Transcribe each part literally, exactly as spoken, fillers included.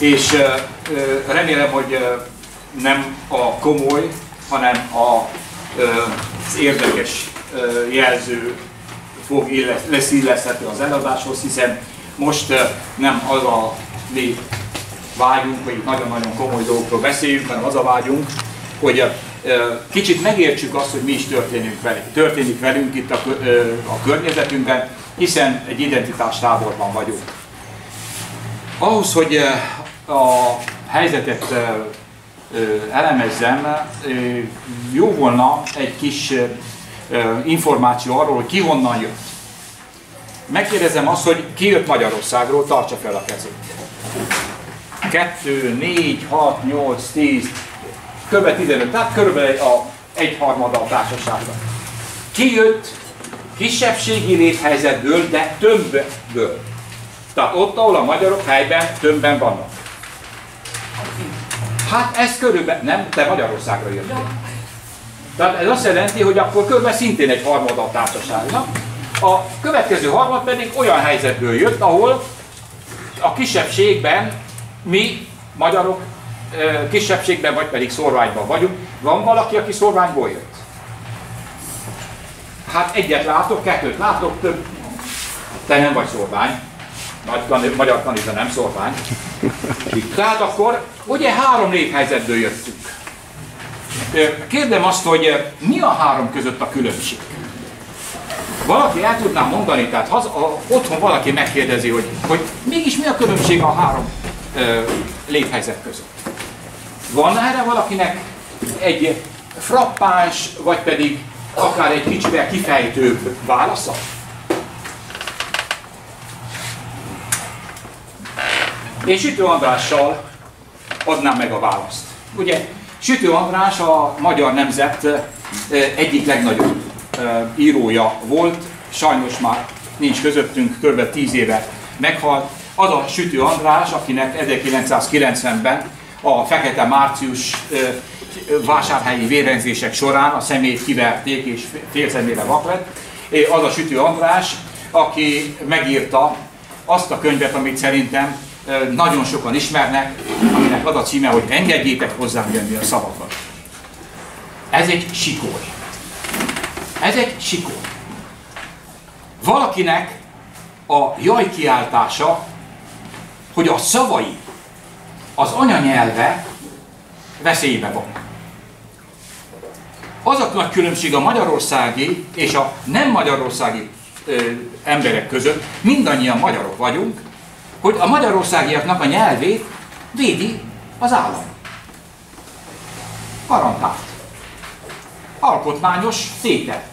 és remélem, hogy nem a komoly, hanem a, az érdekes jelző fog lesz illeszthető az előadáshoz, hiszen most nem az a mi vágyunk, hogy nagyon-nagyon komoly dolgokról beszéljünk, hanem az a vágyunk, hogy kicsit megértsük azt, hogy mi is történik velünk, történik velünk itt a, a környezetünkben, hiszen egy identitástáborban vagyunk. Ahhoz, hogy a helyzetet elemezzem, jó volna egy kis információ arról, hogy ki honnan jött. Megkérdezem azt, hogy ki jött Magyarországról, tartsa fel a kezét. kettő, négy, hat, nyolc, tíz, kb. tizenöt, tehát körülbelül a egyharmada a társaságban. Ki jött kisebbségi léthelyzetből, de tömbből. Tehát ott, ahol a magyarok helyben tömbben vannak. Hát ez körülbelül, nem, te Magyarországra jöttél. Tehát ez azt jelenti, hogy akkor körülbelül szintén egy harmada a társaságnak. A következő harmad pedig olyan helyzetből jött, ahol a kisebbségben mi, magyarok, kisebbségben vagy pedig szórványban vagyunk. Van valaki, aki szórványból jött? Hát egyet látok, kettőt látok, több. Te nem vagy szórvány. Magyar tanítva nem szórvány. Tehát akkor ugye három léthelyzetből jöttünk. Kérdem azt, hogy mi a három között a különbség? Valaki el tudná mondani, tehát haza, a, otthon valaki megkérdezi, hogy, hogy mégis mi a különbség a három ö, léthelyzet között. Van erre valakinek egy frappáns, vagy pedig akár egy kicsivel kifejtőbb válasza? Én Sütő Andrással adnám meg a választ. Ugye Sütő András a magyar nemzet egyik legnagyobb írója volt, sajnos már nincs közöttünk, kb. tíz éve meghalt. Az a Sütő András, akinek ezerkilencszázkilencvenben a Fekete Március vásárhelyi vérengzések során a szemét kiverték és fél szemére vak lett, az a Sütő András, aki megírta azt a könyvet, amit szerintem nagyon sokan ismernek, aminek az a címe, hogy engedjétek hozzám jönni a szavakat. Ez egy sikoly. Ez egy sikoly. Valakinek a jaj kiáltása, hogy a szavai, az anyanyelve veszélybe van. Az a nagy különbség a magyarországi és a nem magyarországi ö, emberek között, mindannyian magyarok vagyunk, hogy a magyarországiaknak a nyelvét védi az állam. Garantált. Alkotmányos tétel.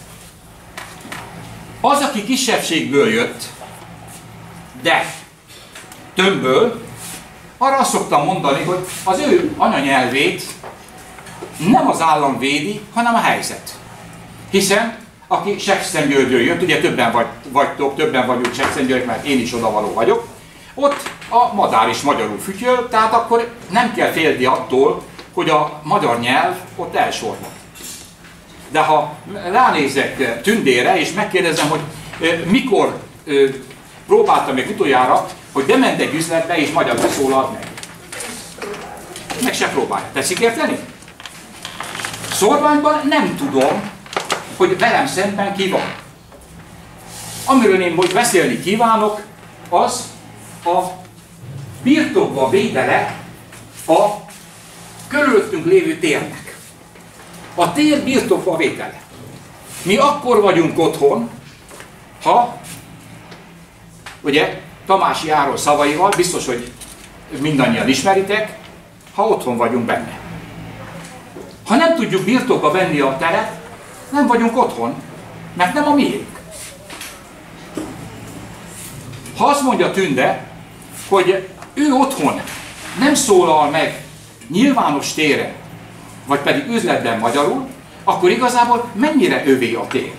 Az, aki kisebbségből jött, de tömbből, arra azt szoktam mondani, hogy az ő anyanyelvét nem az állam védi, hanem a helyzet. Hiszen aki Sexszentgyörgyről jött, ugye többen vagy, vagytok, többen vagyunk Sexszentgyörgyek, mert én is odavaló vagyok, ott a madár is magyarul fütyöl, tehát akkor nem kell félni attól, hogy a magyar nyelv ott elsorvad. De ha ránézek Tündére, és megkérdezem, hogy mikor próbáltam még utoljára, hogy bement egy üzletbe, és magyar beszólalt meg. Meg se próbálja. Teszik érteni? Szorványban nem tudom, hogy velem szemben ki van. Amiről én most beszélni kívánok, az a birtokba védele a körülöttünk lévő térnek. A tér birtokba vétele. Mi akkor vagyunk otthon, ha, ugye, Tamási Áron szavaival, biztos, hogy mindannyian ismeritek, ha otthon vagyunk benne. Ha nem tudjuk birtokba venni a teret, nem vagyunk otthon, mert nem a miénk. Ha azt mondja Tünde, hogy ő otthon nem szólal meg nyilvános téren, vagy pedig üzletben magyarul, akkor igazából mennyire övé a tér?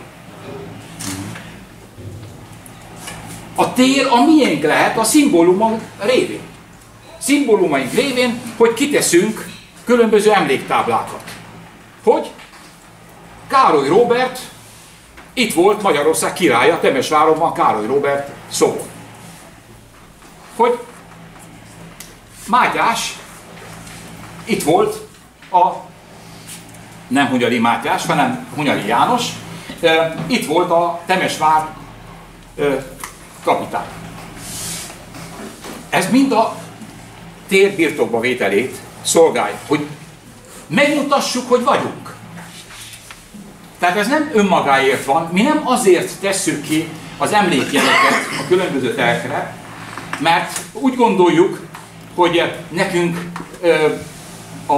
A tér a miénk lehet a szimbólumok révén. Szimbólumaink révén, hogy kiteszünk különböző emléktáblákat. Hogy Károly Róbert itt volt Magyarország királya, Temesvárosban Károly Róbert szobor. Hogy Mátyás itt volt, a, nem Hunyadi Mátyás, hanem Hunyadi János, itt volt a Temesvár kapitány. Ez mind a tér birtokba vételét szolgálja, hogy megmutassuk, hogy vagyunk. Tehát ez nem önmagáért van, mi nem azért tesszük ki az emlékjeleket a különböző telekre, mert úgy gondoljuk, hogy nekünk a,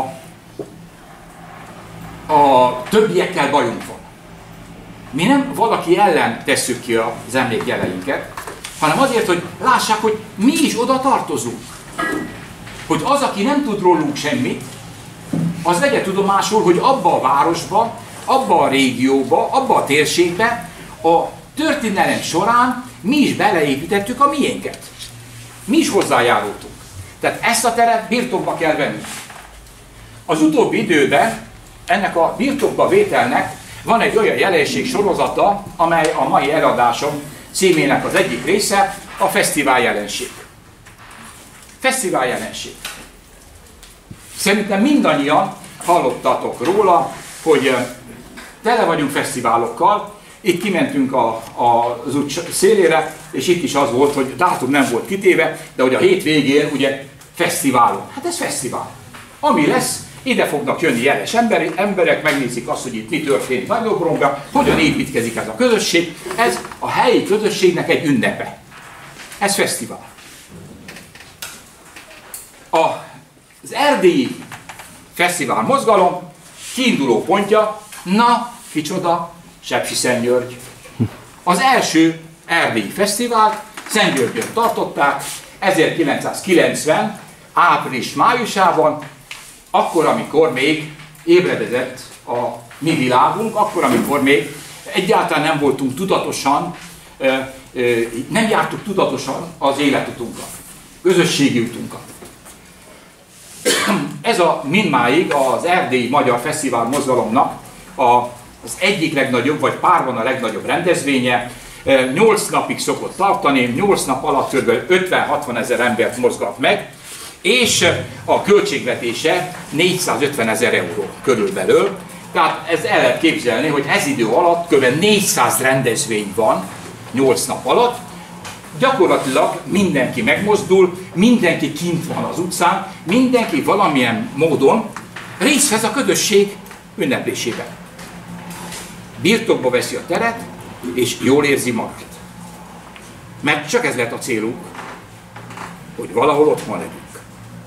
a többiekkel bajunk van. Mi nem valaki ellen tesszük ki az emlékjeleinket, hanem azért, hogy lássák, hogy mi is oda tartozunk. Hogy az, aki nem tud rólunk semmit, az vegye tudomásul, hogy abba a városba, abba a régióba, abba a térségbe a történelem során mi is beleépítettük a miénket. Mi is hozzájárultunk. Tehát ezt a teret birtokba kell venni. Az utóbbi időben ennek a birtokba vételnek van egy olyan jelenség sorozata, amely a mai előadásom címének az egyik része, a fesztivál jelenség. Fesztivál jelenség. Szerintem mindannyian hallottatok róla, hogy tele vagyunk fesztiválokkal. Itt kimentünk a, a, az út szélére, és itt is az volt, hogy dátum nem volt kitéve, de hogy a hétvégén ugye fesztiválon. Hát ez fesztivál. Ami lesz, ide fognak jönni jeles emberek, emberek megnézik azt, hogy itt mi történik Nagylógromban, hogyan építkezik ez a közösség. Ez a helyi közösségnek egy ünnepe. Ez fesztivál. A, az erdélyi fesztivál mozgalom kiinduló pontja, na, kicsoda, Sepsiszentgyörgy. Az első erdélyi fesztivált Szentgyörgyön tartották ezerkilencszázkilencven április-májusában, akkor, amikor még ébredezett a mi világunk, akkor, amikor még egyáltalán nem voltunk tudatosan, nem jártuk tudatosan az életutunkat, közösségi utunkat. Ez a mindmáig az erdélyi magyar fesztivál mozgalomnak a az egyik legnagyobb, vagy párban a legnagyobb rendezvénye. nyolc napig szokott tartani, nyolc nap alatt kb. ötven-hatvan ezer embert mozgat meg, és a költségvetése négyszázötven ezer euró körülbelül. Tehát ez el lehet képzelni, hogy ez idő alatt kb. négyszáz rendezvény van nyolc nap alatt. Gyakorlatilag mindenki megmozdul, mindenki kint van az utcán, mindenki valamilyen módon részt vesz a közösség ünneplésében. Birtokba veszi a teret, és jól érzi magát. Mert csak ez lehet a célunk, hogy valahol otthon legyünk.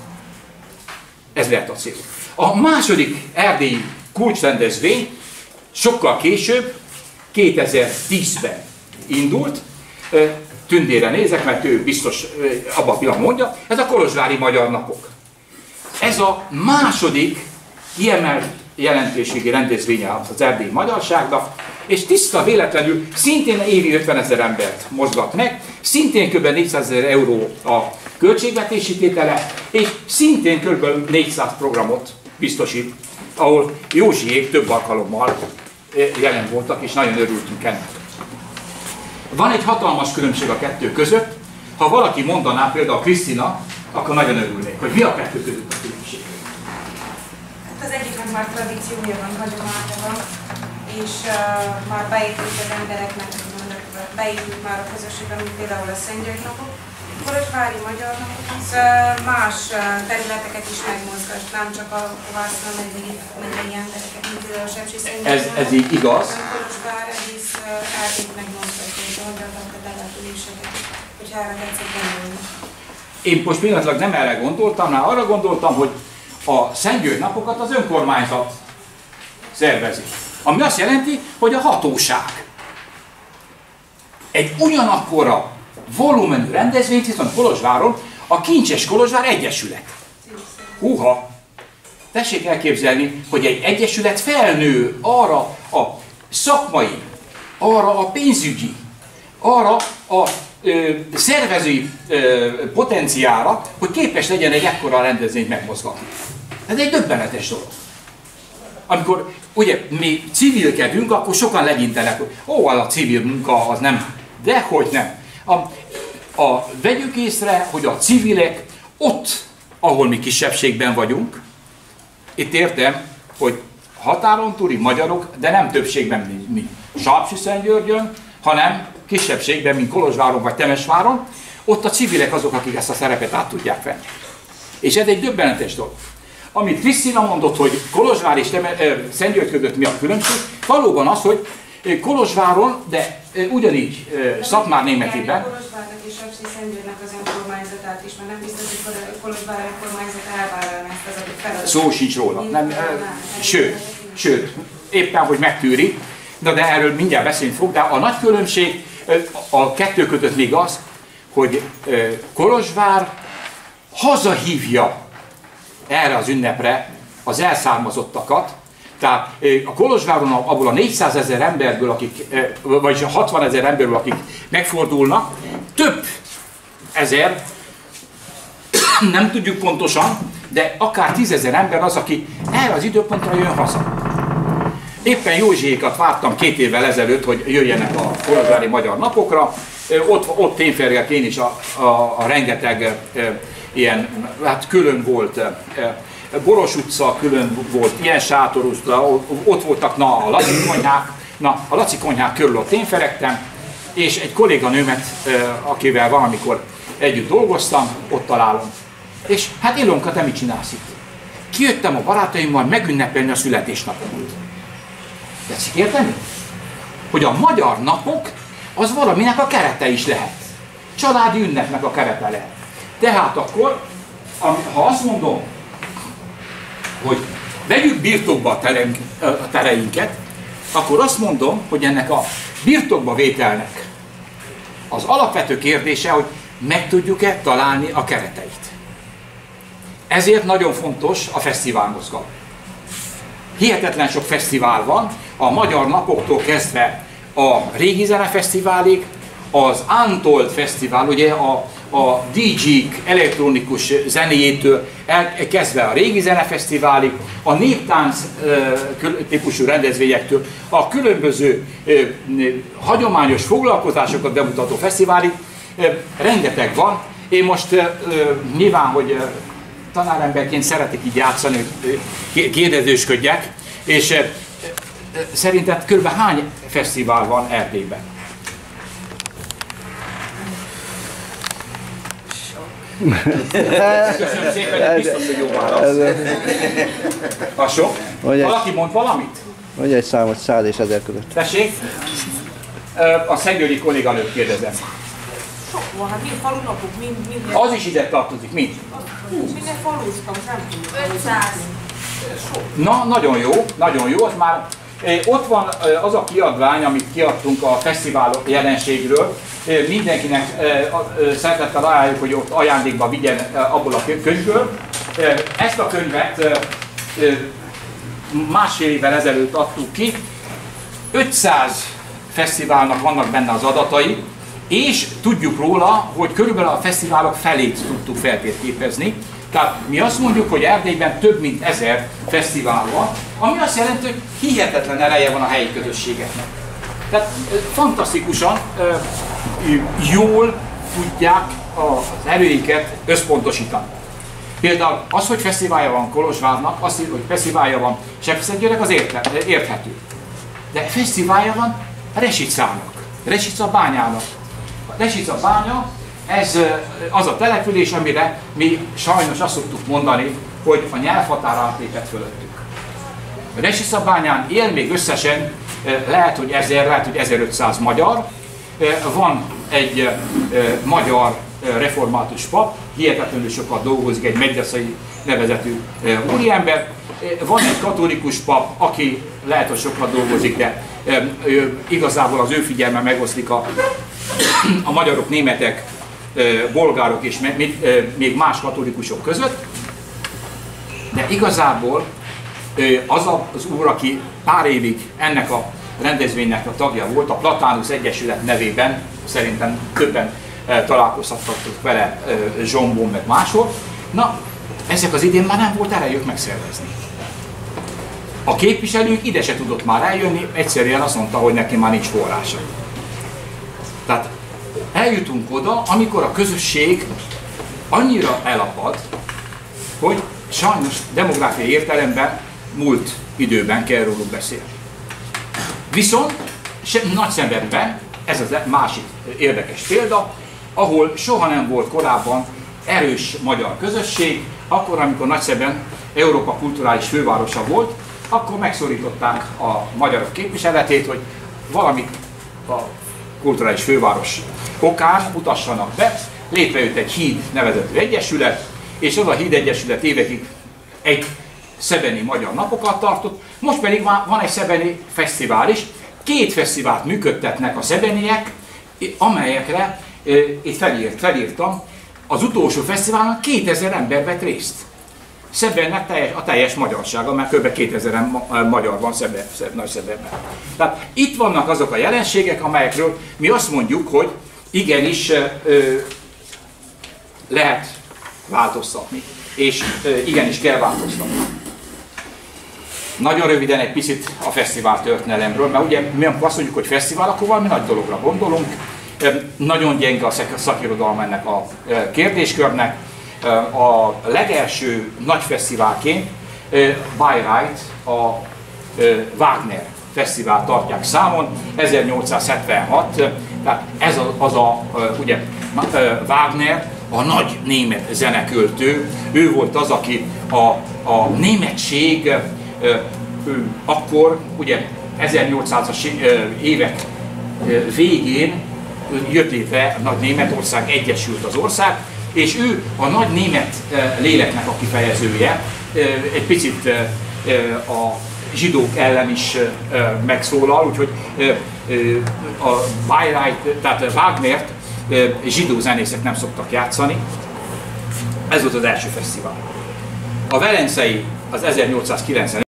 Ez lehet a célunk. A második erdélyi kulcsrendezvény sokkal később, kétezer-tízben indult. Tündére nézek, mert ő biztos abban a pillanatban mondja, ez a Kolozsvári Magyar Napok. Ez a második kiemelt jelentőségi rendezvénye az erdélyi magyarságnak, és tiszta véletlenül szintén évi ötvenezer embert mozgat meg, szintén kb. négyszázezer euró a költségvetési tétele, és szintén kb. négyszáz programot biztosít, ahol Józsiék több alkalommal jelen voltak, és nagyon örültünk ennek. Van egy hatalmas különbség a kettő között. Ha valaki mondaná, például Krisztina, akkor nagyon örülnék, hogy mi a kettő között a különbség. Az egyiknek már tradíciója van, hagyománya van, és uh, már beépült az embereknek, beépült már a közösségben, mint például a Szentgyörgy napok. A Kolozsvári Magyar Napok az uh, más uh, területeket is megmozgat, nem csak a Kovászna megyei embereket, mint például a Sepsiszentgyörgy. Ez, ez így igaz. A Kolozsvár egész uh, erdét megmozgatja, és mondjanak a településeket, hogy erre tetszik gondolni. Én most pillanatilag nem erre gondoltam, hanem arra gondoltam, hogy a Szentgyörgy napokat az önkormányzat szervezi. Ami azt jelenti, hogy a hatóság egy ugyanakkora volumenű rendezvényt, hiszen Kolozsváron a Kincses Kolozsvár Egyesület. Húha! Tessék elképzelni, hogy egy egyesület felnő arra a szakmai, arra a pénzügyi, arra a ö, szervezői ö, potenciára, hogy képes legyen egy ekkora rendezvényt megmozgatni. Ez egy döbbenetes dolog. Amikor ugye mi civilkedünk, akkor sokan legyintenek, hogy ó, az a civil munka, az nem. Dehogy nem. A, a, vegyük észre, hogy a civilek ott ahol mi kisebbségben vagyunk. Itt értem, hogy határon túli magyarok, de nem többségben mi Salpsi-Szentgyörgyön, hanem kisebbségben, mint Kolozsváron vagy Temesváron, ott a civilek azok, akik ezt a szerepet át tudják venni. És ez egy döbbenetes dolog. Amit Krisztina mondott, hogy Kolozsvár és Szentgyörgy között mi a különbség, valóban az, hogy Kolozsváron, de ugyanígy Szatmár Németiben. Kolozsvárnak és Salpsi-Szentgyörgynek az önkormányzatát is, mert nem biztos, hogy a Kolozsvár önkormányzat elvállalna ezt az adott feladatot. Szó sincs róla. Nem, sőt, sőt, éppen, hogy megtűri, de, de erről mindjárt beszélni fog, de a nagy különbség a kettő között még az, hogy Kolozsvár hazahívja erre az ünnepre az elszármazottakat. Tehát a Kolozsváron abból a négyszázezer emberből, akik, vagy a hatvanezer emberből, akik megfordulnak, több ezer, nem tudjuk pontosan, de akár tízezer ember az, aki erre az időpontra jön haza. Éppen Józsiékat vártam két évvel ezelőtt, hogy jöjjenek a kolozsvári magyar napokra. Ott, ott tényfergek én is a, a, a rengeteg e, ilyen, hát külön volt, e, Boros utca külön volt, ilyen sátorúzta, ott voltak na, a Laci konyhák, na a Laci konyhák körül ott én feregtem, és egy kolléganőmet, akivel valamikor együtt dolgoztam, ott találom. És hát Ilonka, te mit csinálsz itt? Kijöttem a barátaimmal megünnepelni a születésnapomat. Tetszik érteni? Hogy a magyar napok az valaminek a kerete is lehet. Családi ünnepnek a kerete lehet. Tehát akkor, ha azt mondom, hogy vegyük birtokba a, terem, a tereinket, akkor azt mondom, hogy ennek a birtokba vételnek az alapvető kérdése, hogy meg tudjuk-e találni a kereteit. Ezért nagyon fontos a fesztiválmozgalom. Hihetetlen sok fesztivál van, a magyar napoktól kezdve a Régi Zenefesztiválig, az Untold Fesztivál, ugye a, a dé jék elektronikus zenéjétől kezdve a Régi Zenefesztiválig, a néptánc típusú rendezvényektől a különböző hagyományos foglalkozásokat bemutató fesztiválig rengeteg van. Én most nyilván, hogy tanáremberként szeretek így játszani, hogy kérdezősködjek, és szerinted kb. Hány fesztivál van Erdélyben? Köszönöm szépen, ez biztos, hogy jó válasz. A sok? Valaki mond valamit? Vagy egy számot száz és ezer között. Tessék? A szentgyörgyi kolléganőt kérdezem. Sok van, hát mind falunapok, mind, mind... Az is ide tartozik, mind? Minden faluztam, nem tudom. ötszáz. Na, nagyon jó, nagyon jó, az már ott van az a kiadvány, amit kiadtunk a fesztivál jelenségről. Mindenkinek szeretettel ajánljuk, hogy ott ajándékba vigyen abból a könyvből. Ezt a könyvet másfél évvel ezelőtt adtuk ki. ötszáz fesztiválnak vannak benne az adatai, és tudjuk róla, hogy körülbelül a fesztiválok felét tudtuk feltérképezni. Tehát mi azt mondjuk, hogy Erdélyben több mint ezer fesztivál van, ami azt jelenti, hogy hihetetlen ereje van a helyi közösségeknek. Tehát fantasztikusan jól tudják az erőiket összpontosítani. Például az, hogy fesztiválja van Kolozsvárnak, az, hogy fesztiválja van Sepszentgyörgynek, az érthető. De fesztiválja van Resicának, Resica bányának. A Resica bánya, ez az a település, amire mi sajnos azt szoktuk mondani, hogy a nyelvhatár átlépett fölöttük. Resica bányán él még összesen lehet, hogy ezer, lehet, hogy ezerötszáz magyar. Van egy magyar református pap, hihetetlenül sokat dolgozik, egy Megyeszai nevezetű úriember. Van egy katolikus pap, aki lehet, hogy sokat dolgozik, de igazából az ő figyelme megoszlik a, a magyarok, németek, bolgárok és még más katolikusok között. De igazából az az úr, aki pár évig ennek a rendezvénynek a tagja volt, a Platanusz Egyesület nevében, szerintem többen találkozhattak vele Zsombón meg máshol. Na, ezek az idén már nem volt erejük megszervezni. A képviselők ide se tudott már eljönni, egyszerűen azt mondta, hogy neki már nincs forrása. Tehát eljutunk oda, amikor a közösség annyira elapad, hogy sajnos demográfiai értelemben múlt időben kell róluk beszélni. Viszont Nagyszenvedben, ez az másik érdekes példa, ahol soha nem volt korábban erős magyar közösség, akkor, amikor Nagyszeben Európa kulturális fővárosa volt, akkor megszorították a magyarok képviseletét, hogy valamit a kulturális főváros okán mutassanak be. Létrejött egy híd nevezetű egyesület, és az a híd egyesület évekig egy szebeni magyar napokat tartott, most pedig van egy szebeni fesztivál is. Két fesztivált működtetnek a szebeniek, amelyekre itt felírt, felírtam, az utolsó fesztiválon kétezer ember vett részt. Szebennek teljes, a teljes magyarsága, mert kb. kétezer magyar van Szeben, Nagyszebenben. Tehát itt vannak azok a jelenségek, amelyekről mi azt mondjuk, hogy igenis ö, lehet változtatni, és ö, igenis kell változtatni. Nagyon röviden egy picit a fesztivál történelemről, mert ugye mi azt mondjuk, hogy fesztivál, akkor valami nagy dologra gondolunk. Nagyon gyenge a szakirodalma ennek a kérdéskörnek. A legelső nagy fesztiválként Bayreuth a Wagner fesztivál tartják számon, ezernyolcszázhetvenhat, tehát ez az a, ugye Wagner, a nagy német zeneköltő, ő volt az, aki a, a németség ő akkor, ugye ezernyolcszázas évek végén jött létre Nagy Németország, egyesült az ország, és ő a nagy német léleknek a kifejezője, egy picit a zsidók ellen is megszólal, úgyhogy a Bayreuth, tehát Wagnert zsidó zenészek nem szoktak játszani. Ez volt az első fesztivál. A velencei az ezernyolcszázkilencven,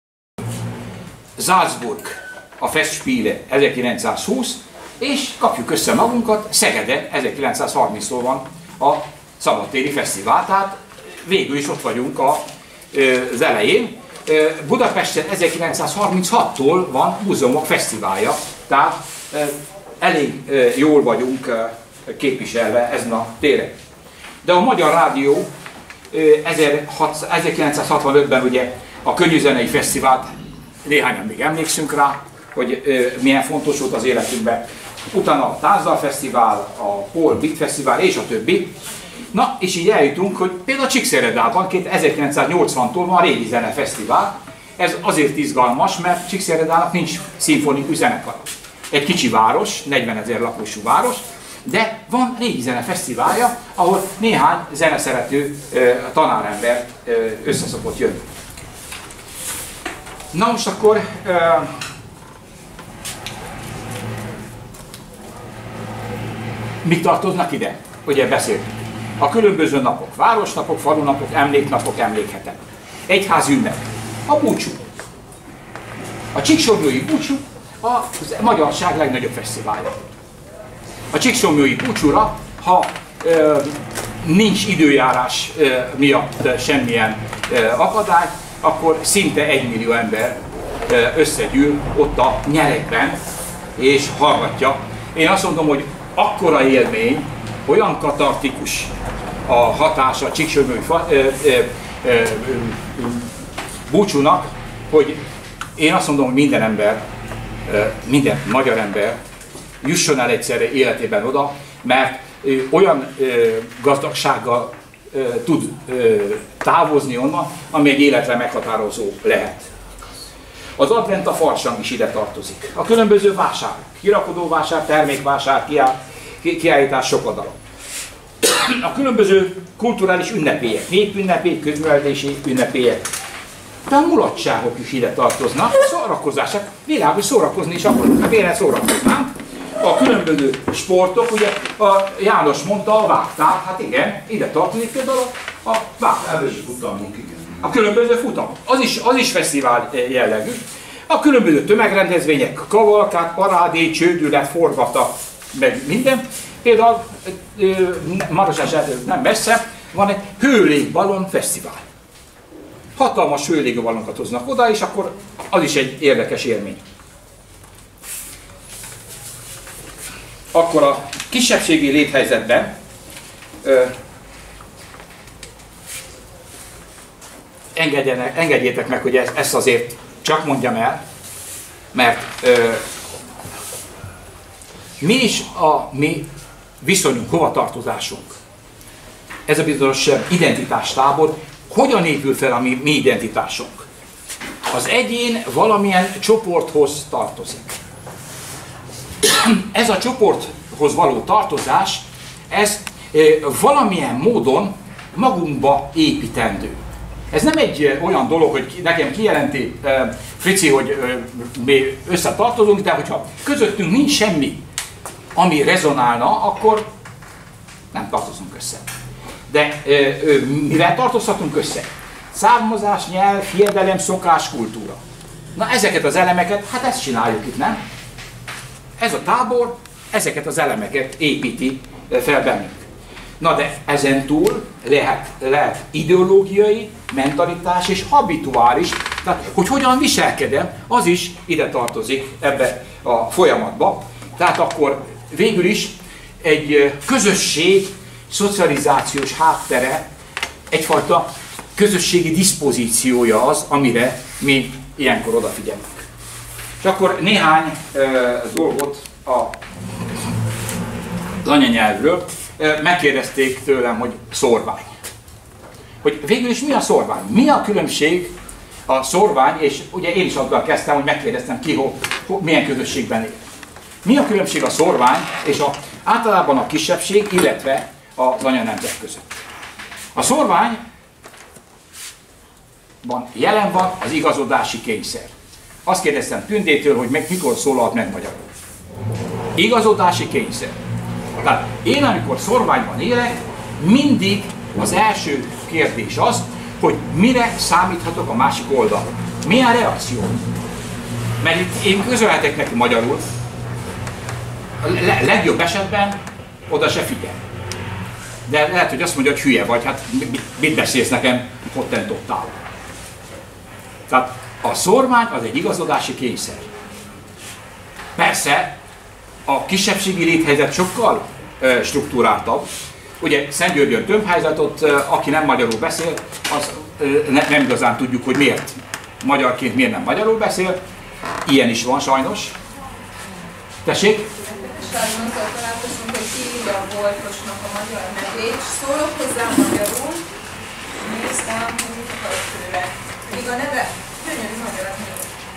Salzburg a Festspiele ezerkilencszázhúsz, és kapjuk össze magunkat, Szegeden ezerkilencszázharminctól van a szabadtéri fesztivál, tehát végül is ott vagyunk a, az elején. Budapesten ezerkilencszázharminchattól van Múzeumok Fesztiválja, tehát elég jól vagyunk képviselve ezen a téren. De a Magyar Rádió ezerkilencszázhatvanötben ugye a Könnyűzenei Fesztivált, néhányan még emlékszünk rá, hogy milyen fontos volt az életünkben. Utána a Tázzal Fesztivál, a Paul Bit Fesztivál és a többi. Na, és így eljutunk, hogy például a Csíkszeredában ezerkilencszáznyolcvantól van a Régi Zene Fesztivál. Ez azért izgalmas, mert Csíkszeredának nincs szimfonikus zenekara. Egy kicsi város, negyvenezer lakosú város, de van Régi Zene Fesztiválja, ahol néhány zeneszerető tanárember összeszokott jönni. Na most akkor mit tartoznak ide? Ugye beszéltünk. A különböző napok, városnapok, falunapok, emléknapok, emlékhetek. Egyházi ünnep. A búcsú. A Csíksomlyói búcsú a magyarság legnagyobb fesztiválja. A Csíksomlyói búcsúra, ha ö, nincs időjárás ö, miatt semmilyen ö, akadály, akkor szinte egymillió ember ö, összegyűl ott a nyerekben és hallgatja. Én azt mondom, hogy akkora élmény, olyan katartikus a hatása a Csíksomlyói búcsúnak, hogy én azt mondom, hogy minden ember, minden magyar ember jusson el egyszerre életében oda, mert olyan gazdagsággal tud távozni onnan, ami egy életre meghatározó lehet. Az advent, a farsang is ide tartozik. A különböző vásárok, kirakodóvásár, termékvásár, kiállítás, sokodalom. A különböző kulturális ünnepélyek, népünnepélyek, közművelési ünnepélyek, de a mulatságok is ide tartoznak, szórakozások, világos szórakozni is akarunk, hát én szórakoznánk. A különböző sportok, ugye a János mondta, a vágtál, hát igen, ide tartozik például a vágtál. Futamunk, igen. A különböző futamok, az is, az is fesztivál jellegű. A különböző tömegrendezvények, kavalkát, parádé, csődület, forgata, meg minden. Például Marosás nem messze van egy hőlégballon fesztivál. Hatalmas hőlégballonkat hoznak oda, és akkor az is egy érdekes élmény. Akkor a kisebbségi léthelyzetben ö, engedjétek meg, hogy ezt azért csak mondjam el, mert ö, mi is a mi viszonyunk, hovatartozásunk. Ez a bizonyos identitástábor, hogyan épül fel a mi, mi identitásunk? Az egyén valamilyen csoporthoz tartozik. Ez a csoporthoz való tartozás, ez valamilyen módon magunkba építendő. Ez nem egy olyan dolog, hogy nekem kijelenti Frici, hogy mi összetartozunk, de hogyha közöttünk nincs semmi, ami rezonálna, akkor nem tartozunk össze. De mivel tartozhatunk össze? Származás, nyelv, hiedelem, szokás, kultúra. Na ezeket az elemeket, hát ezt csináljuk itt, nem? Ez a tábor ezeket az elemeket építi fel bennünk. Na de ezen túl lehet, lehet ideológiai, mentalitás és habituális, tehát hogy hogyan viselkedem, az is ide tartozik ebbe a folyamatba. Tehát akkor végül is egy közösség szocializációs háttere, egyfajta közösségi diszpozíciója az, amire mi ilyenkor odafigyelünk. És akkor néhány uh, dolgot a, az anyanyelvről. Uh, megkérdezték tőlem, hogy szorvány. Hogy végül is mi a szorvány? Mi a különbség a szorvány, és ugye én is azzal kezdtem, hogy megkérdeztem ki, ho, ho, milyen közösségben él. Mi a különbség a szorvány és a, általában a kisebbség, illetve az anyanemzet között? A szorványban jelen van az igazodási kényszer. Azt kérdeztem Tündétől, hogy meg, mikor szólalt meg magyarul. Igazodási kényszer. Tehát én, amikor szorványban élek, mindig az első kérdés az, hogy mire számíthatok a másik oldalon. Milyen reakció? Mert itt én közölhetek neki magyarul, a legjobb esetben oda se figyel. De lehet, hogy azt mondja, hogy hülye vagy, hát mit beszélsz nekem hottentottál. Tehát a szorvány az egy igazodási kényszer. Persze, a kisebbségi léthelyzet sokkal uh, struktúráltabb. Ugye Szentgyörgyön tömbhelyzetot, uh, aki nem magyarul beszél, az uh, ne, nem igazán tudjuk, hogy miért magyarként miért nem magyarul beszél. Ilyen is van sajnos. Tessék? Azzal találkozunk, hogy kiírja a Voltosnak a magyar nevét, szólok hozzá magyarul, néztem, hogy mit akarok tőle. Míg a neve gyönyörű magyarat még.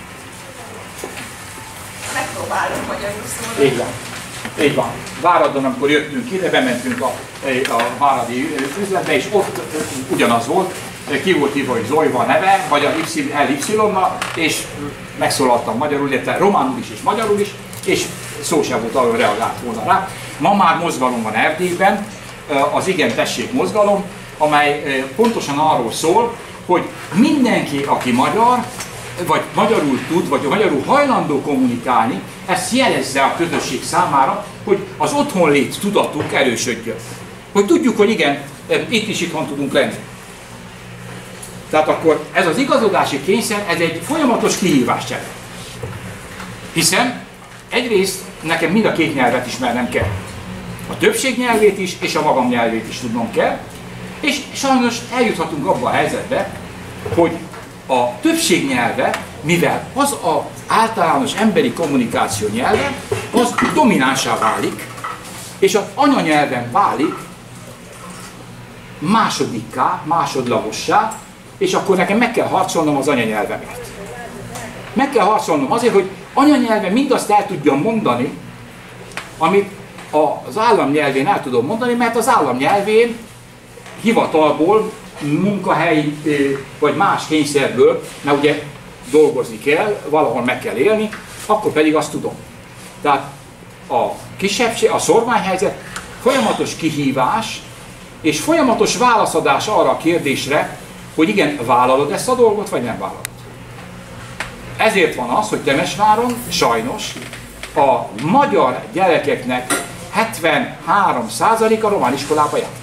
Megpróbálok magyarul szólni. Így van. Így van. Váradon, amikor jöttünk ide, bementünk a, a váradi üzletbe, és ott ugyanaz volt, ki volt írva, hogy Zojva a neve, vagy a el Y-nal, és megszólaltam magyarul, illetve románul is és magyarul is, és szó sem volt, arról reagált volna rá. Ma már mozgalom van Erdélyben, az Igen Tessék mozgalom, amely pontosan arról szól, hogy mindenki, aki magyar, vagy magyarul tud, vagy magyarul hajlandó kommunikálni, ezt jelezze a közösség számára, hogy az otthonlét tudatunk erősödjön. Hogy tudjuk, hogy igen, itt is itthon tudunk lenni. Tehát akkor ez az igazodási kényszer, ez egy folyamatos kihívást jelent. Hiszen egyrészt nekem mind a két nyelvet ismernem kell. A többség nyelvét is, és a magam nyelvét is tudnom kell. És sajnos eljuthatunk abba a helyzetbe, hogy a többség nyelve, mivel az az általános emberi kommunikáció nyelve, az dominánsá válik, és az anyanyelven válik másodikká, másodlagossá, és akkor nekem meg kell harcolnom az anyanyelvemért. Meg kell harcolnom azért, hogy anyanyelven mindazt el tudjam mondani, amit az államnyelvén el tudom mondani, mert az államnyelvén hivatalból, munkahelyi vagy más kényszerből, mert ugye dolgozni kell, valahol meg kell élni, akkor pedig azt tudom. Tehát a kisebbség, a szorványhelyzet folyamatos kihívás és folyamatos válaszadás arra a kérdésre, hogy igen, vállalod ezt a dolgot, vagy nem vállalod. Ezért van az, hogy Temesváron sajnos a magyar gyerekeknek hetvenhárom százaléka román iskolába jár.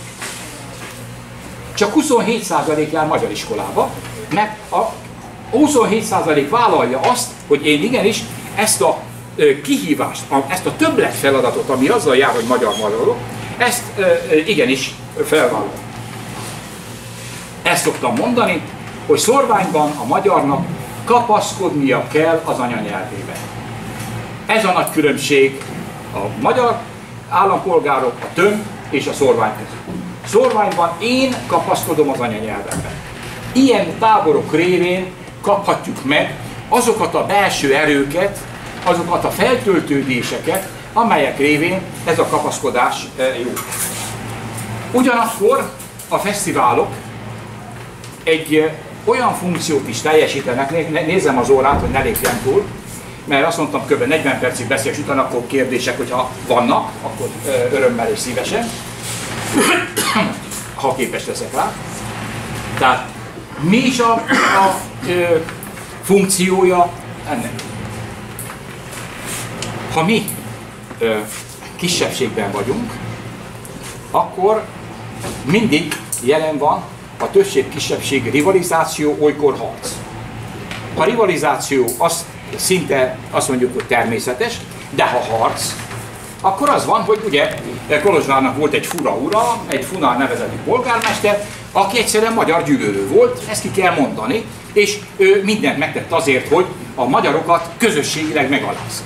Csak huszonhét százalék jár magyar iskolába, mert a huszonhét százalék vállalja azt, hogy én igenis ezt a kihívást, ezt a többlet feladatot, ami azzal jár, hogy magyar magyarul, ezt igenis felvállalom. Ezt szoktam mondani, hogy szorványban a magyarnak kapaszkodnia kell az anyanyelvébe. Ez a nagy különbség a magyar állampolgárok, a tömb és a szorvány között. Szorványban én kapaszkodom az anyanyelvembe. Ilyen táborok révén kaphatjuk meg azokat a belső erőket, azokat a feltöltődéseket, amelyek révén ez a kapaszkodás jó. Ugyanakkor a fesztiválok egy olyan funkciót is teljesítenek, nézzem az órát, hogy ne lépjen túl, mert azt mondtam, kb. negyven percig beszélés után, akkor kérdések, hogyha vannak, akkor örömmel és szívesen, ha képes leszek rá. Tehát mi is a, a ö, funkciója ennek? Ha mi ö, kisebbségben vagyunk, akkor mindig jelen van a többség-kisebbség rivalizáció, olykor harc. A rivalizáció az szinte azt mondjuk, hogy természetes, de ha harc, akkor az van, hogy ugye Kolozsvárnak volt egy fura ura, egy Funár nevezetű polgármester, aki egyszerűen magyar gyűlölő volt, ezt ki kell mondani, és ő mindent megtett azért, hogy a magyarokat közösségileg megalázza.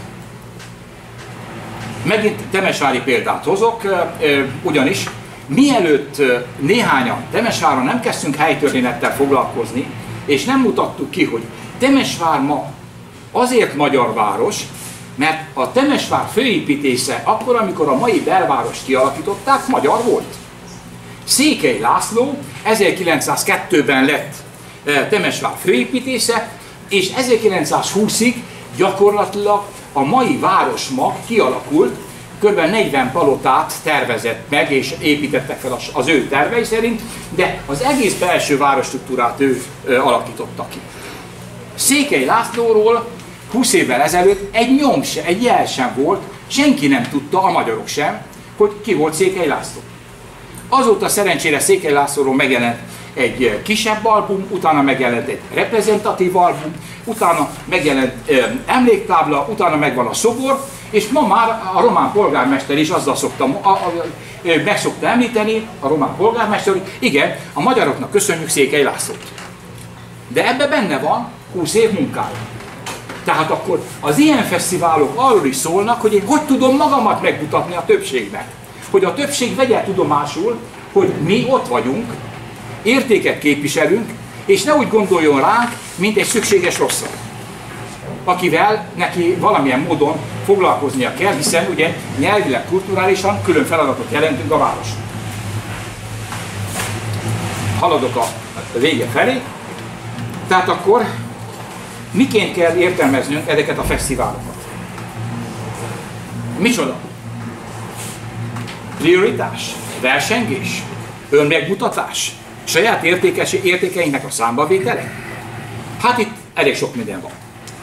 Megint temesvári példát hozok, ugyanis mielőtt néhányan Temesváron nem kezdtünk helytörténettel foglalkozni, és nem mutattuk ki, hogy Temesvár ma azért magyar város, mert a Temesvár főépítése akkor, amikor a mai belvárost kialakították, magyar volt. Székely László ezerkilencszázkettőben lett Temesvár főépítése, és ezerkilencszázhúszig gyakorlatilag a mai városmag kialakult, kb. negyven palotát tervezett meg, és építettek fel az ő tervei szerint, de az egész belső városstruktúrát ő alakította ki. Székely Lászlóról húsz évvel ezelőtt egy nyom se, egy jel sem volt, senki nem tudta, a magyarok sem, hogy ki volt Székely László. Azóta szerencsére Székely Lászlóról megjelent egy kisebb album, utána megjelent egy reprezentatív album, utána megjelent ö, emléktábla, utána megvan a szobor, és ma már a román polgármester is azzal szokta, a, a, ö, meg szokta említeni, a román polgármester, hogy igen, a magyaroknak köszönjük Székely Lászlót. De ebbe benne van húsz év munkája. Tehát akkor az ilyen fesztiválok arról is szólnak, hogy én hogy tudom magamat megmutatni a többségnek. Hogy a többség vegye tudomásul, hogy mi ott vagyunk, értéket képviselünk, és ne úgy gondoljon ránk, mint egy szükséges rosszat, akivel neki valamilyen módon foglalkoznia kell, hiszen ugye nyelvileg, kulturálisan külön feladatot jelentünk a városnak. Haladok a vége felé, tehát akkor miként kell értelmeznünk ezeket a fesztiválokat? Micsoda? Prioritás? Versengés? Önmegmutatás? Saját értékes, értékeinknek a számbavétele? Hát itt elég sok minden van.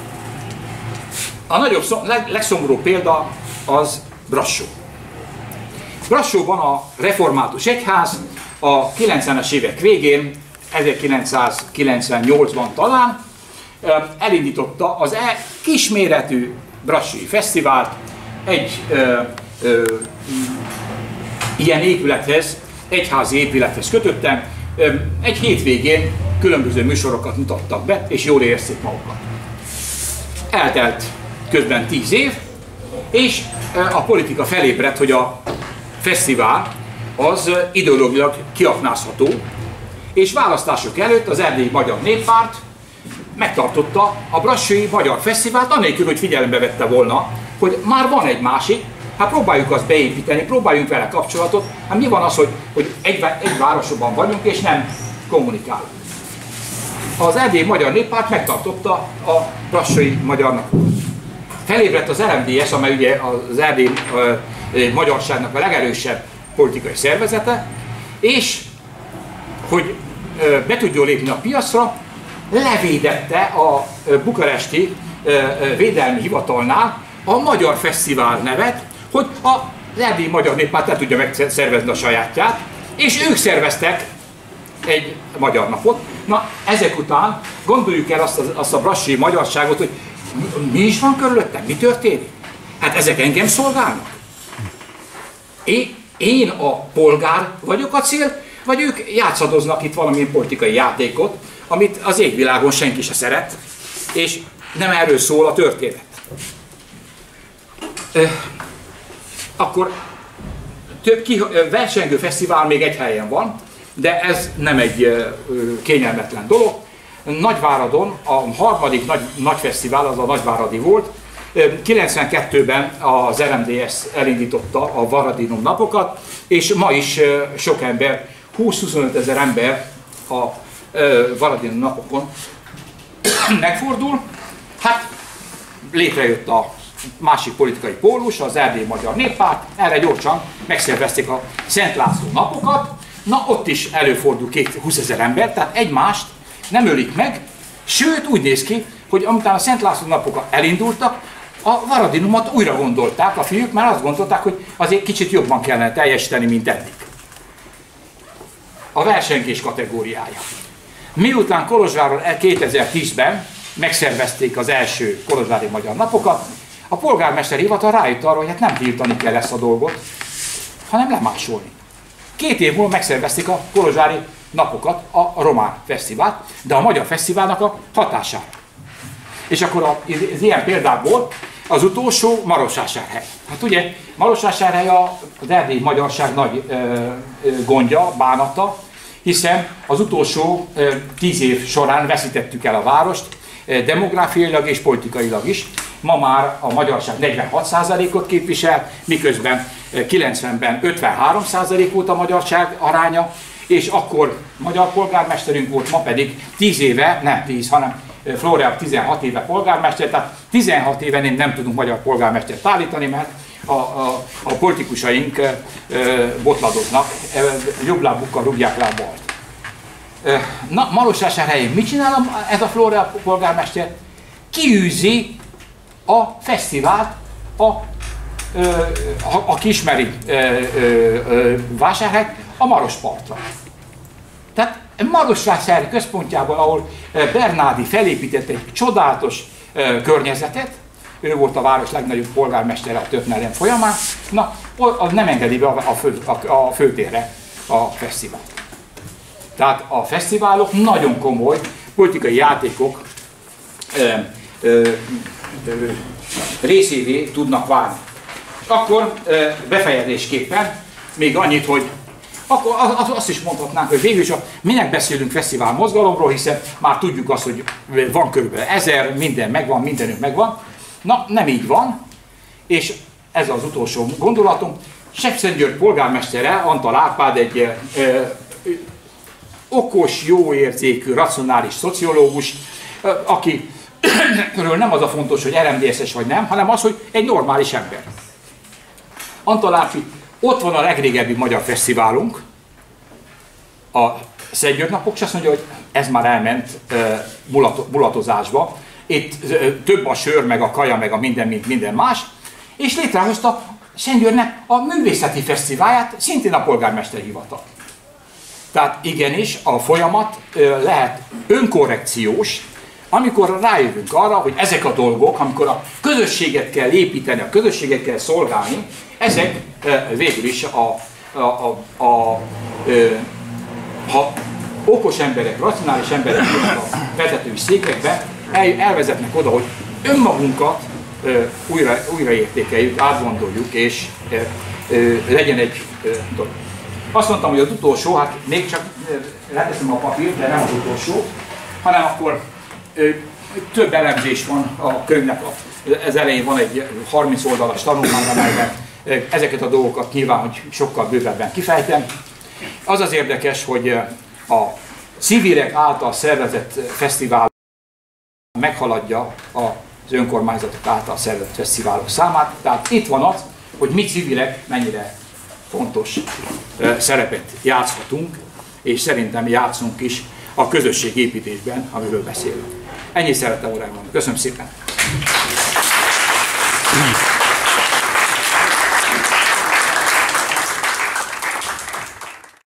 A nagyobb, leg, legszomorúbb példa az Brassó. Brassóban a református egyház a kilencvenes évek végén, ezerkilencszázkilencvennyolcban talán, elindította az e kisméretű brassói fesztivált egy ö, ö, ilyen épülethez, egyházi épülethez kötöttem. Egy hétvégén különböző műsorokat mutattak be, és jól érezték magukat. Eltelt közben tíz év, és a politika felébredt, hogy a fesztivál az ideológiailag kiaknázható, és választások előtt az Erdélyi Magyar Néppárt megtartotta a brassói Magyar Fesztivált, anélkül, hogy figyelembe vette volna, hogy már van egy másik, hát próbáljuk azt beépíteni, próbáljunk vele kapcsolatot. Hát mi van az, hogy, hogy egy, egy városban vagyunk, és nem kommunikálunk. Az Erdélyi Magyar Néppárt megtartotta a brassói magyarnak. Felébredt az er em dé es, amely ugye az erdélyi magyarságnak a legerősebb politikai szervezete, és hogy be tudjon lépni a piacra, levédette a bukaresti védelmi hivatalnál a Magyar Fesztivál nevet, hogy az Erdélyi Magyar Néppárt le tudja megszervezni a sajátját, és ők szerveztek egy magyar napot. Na, ezek után gondoljuk el azt a, azt a brassói magyarságot, hogy mi is van körülöttem, mi történik? Hát ezek engem szolgálnak. Én, én a polgár vagyok a cél, vagy ők játszadoznak itt valamilyen politikai játékot, amit az égvilágon senki se szeret, és nem erről szól a történet. Akkor több ki, versengő fesztivál még egy helyen van, de ez nem egy kényelmetlen dolog. Nagyváradon a harmadik nagy, nagy fesztivál, az a Nagyváradi volt. kilencvenkettőben az er em dé es elindította a Varadinum napokat, és ma is sok ember, húsz-huszonöt ezer ember a Varadinum napokon megfordul. Hát létrejött a másik politikai pólus, az Erdélyi Magyar Néppárt, erre gyorsan megszervezték a Szent László napokat. Na, ott is előfordul húszezer ember, tehát egymást nem ölik meg, sőt úgy néz ki, hogy amitán a Szent László napok elindultak, a Varadinumot újra gondolták a fiúk, mert azt gondolták, hogy azért kicsit jobban kellene teljesíteni, mint eddig. A versengés kategóriája. Miután Kolozsváron kétezer-tízben megszervezték az első kolozsvári magyar napokat, a polgármester hivatal rájött arra, hogy hát nem tiltani kell ezt a dolgot, hanem lemásolni. Két év múlva megszervezték a kolozsvári napokat, a román fesztivált, de a magyar fesztiválnak a hatására. És akkor az ilyen példából az utolsó Marosvásárhely. Hát ugye Marosvásárhely az erdélyi magyarság nagy ö, ö, gondja, bánata, hiszen az utolsó ö, tíz év során veszítettük el a várost, ö, demográfiailag és politikailag is. Ma már a magyarság negyvenhat százalékot képvisel, miközben kilencvenben ötvenhárom százalék volt a magyarság aránya, és akkor magyar polgármesterünk volt, ma pedig tíz éve, nem tíz, hanem Flórián tizenhat éve polgármester, tehát tizenhat éven én nem tudunk magyar polgármestert állítani, mert a, a, a politikusaink e, e, botladoznak, e, jobb lábukkal rúgják le a balt. E, na, Marosvásárhelyen mit csinál ez a Flórián polgármester? Kiűzi a fesztivált, a, e, a, aki ismeri e, e, e, Vásárhelyt, a Marospartra. Tehát Marosvásárhely központjában, ahol Bernádi felépített egy csodálatos uh, környezetet, ő volt a város legnagyobb polgármestere a történelem folyamán, na, az nem engedi be a, a, fő, a, a főtérre a fesztivált. Tehát a fesztiválok nagyon komoly politikai játékok ö, ö, ö, részévé tudnak válni. És akkor ö, befejezésképpen még annyit, hogy akkor azt is mondhatnánk, hogy végül is a, minek beszélünk fesztivál mozgalomról, hiszen már tudjuk azt, hogy van körülbelül ezer, minden megvan, mindenünk megvan. Na, nem így van, és ez az utolsó gondolatom. Sepszentgyörgy polgármestere, Antal Árpád egy ö, ö, okos, jóérzékű, racionális szociológus, ö, akiről nem az a fontos, hogy er em dé es-es vagy nem, hanem az, hogy egy normális ember. Antal Árpád, ott van a legrégebbi magyar fesztiválunk, a Szentgyörgy napok, és azt mondja, hogy ez már elment uh, mulat, mulatozásba. Itt uh, több a sör, meg a kaja, meg a minden, mint minden más, és létrehozta Szentgyörgynek a művészeti fesztiválját, szintén a polgármester hivatal. Tehát igenis a folyamat uh, lehet önkorrekciós, amikor rájövünk arra, hogy ezek a dolgok, amikor a közösséget kell építeni, a közösséget kell szolgálni, ezek végül is a, a, a, a, a ha okos emberek, racionális emberek a vezetői székekbe, el, elvezetnek oda, hogy önmagunkat újra, újraértékeljük, átgondoljuk, és legyen egy dolog. Azt mondtam, hogy az utolsó, hát még csak leteszem a papírt, de nem az utolsó, hanem akkor több elemzés van a könyvnek, az elején van egy harminc oldalas tanulmány, amelyben ezeket a dolgokat nyilván, hogy sokkal bővebben kifejtem. Az az érdekes, hogy a civilek által szervezett fesztivál meghaladja az önkormányzatok által szervezett fesztiválok számát. Tehát itt van az, hogy mi civilek mennyire fontos szerepet játszhatunk, és szerintem játszunk is a közösségépítésben, amiről beszélünk. Ennyit szerettem volna elmondani. Köszönöm szépen!